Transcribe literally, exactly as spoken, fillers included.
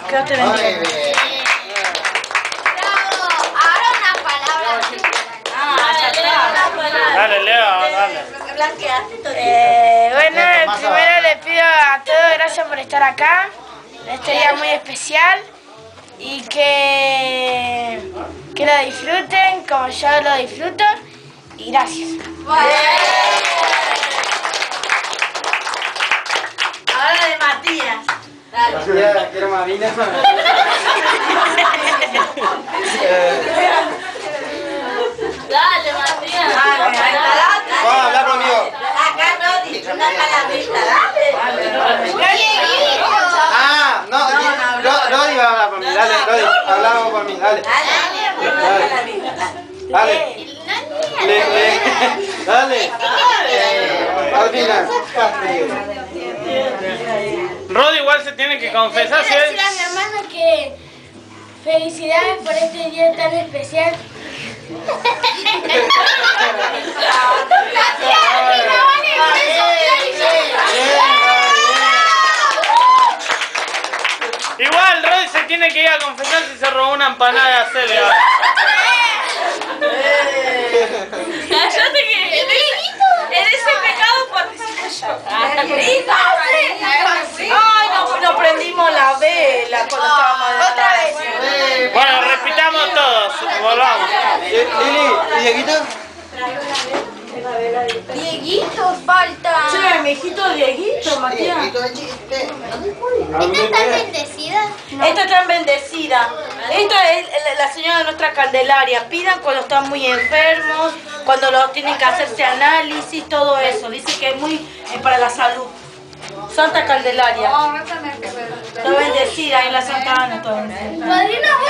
Dios te bendiga. Bravo. Ahora una palabra. Ah, ya está. Dale, Leo, dale. Blanqueaste todo. Eh, bueno, primero le pido a todos gracias por estar acá. Este día muy especial. Y que, que lo disfruten como yo lo disfruto. Y gracias. Ahora de Matías. Dale. Quiero más vino. Dale, Matías. Vamos a hablar conmigo. Acá no, dice una palabrita. Dale. Ah, no, Ro- Rodi va a hablar por mí. Dale, Rodi, hablamos por mí. Dale. Dale. Le, le, dale. Al final. Rodi igual se tiene que confesar si Quiero es... decir a mi hermano que felicidades por este día tan especial. Igual Rodi se tiene que ir a confesar si se robó una empanada de Celia. Cállate que en ese pecado participo yo. Ay, no, no prendimos la vela cuando estábamos otra vez. Bueno, repitamos todos, volvamos. Lili, ¿y Dieguito? Dieguito falta. Che, mi hijito Dieguito, Matías. ¿Esta está bendecida? Esta está bendecida. Esta es la señora de nuestra Candelaria. Pidan cuando están muy enfermos, cuando los tienen que hacerse análisis, todo eso. Dice que es muy eh, para la salud. Santa Candelaria. Está bendecida en la Santa Ana. Está bendecida. Padrino,